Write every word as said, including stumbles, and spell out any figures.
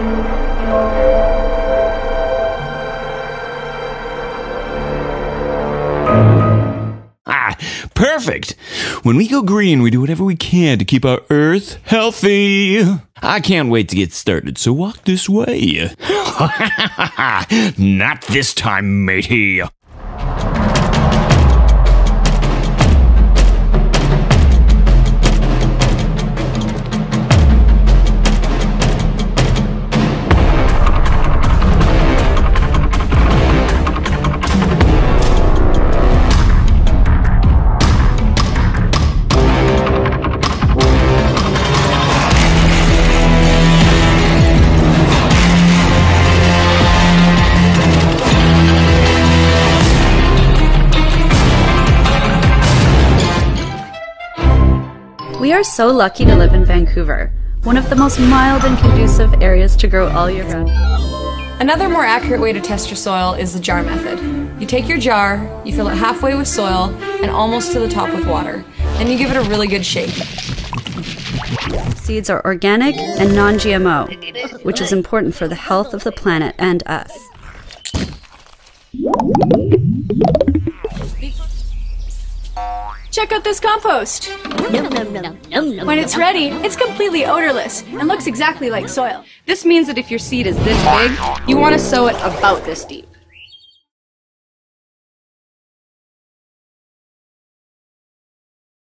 Ah, perfect! When we go green, we do whatever we can to keep our Earth healthy. I can't wait to get started, so walk this way. Not this time, matey. We are so lucky to live in Vancouver, one of the most mild and conducive areas to grow all year round. Another more accurate way to test your soil is the jar method. You take your jar, you fill it halfway with soil and almost to the top with water. Then you give it a really good shake. Seeds are organic and non G M O, which is important for the health of the planet and us. Check out this compost! When it's ready, it's completely odorless and looks exactly like soil. This means that if your seed is this big, you want to sow it about this deep.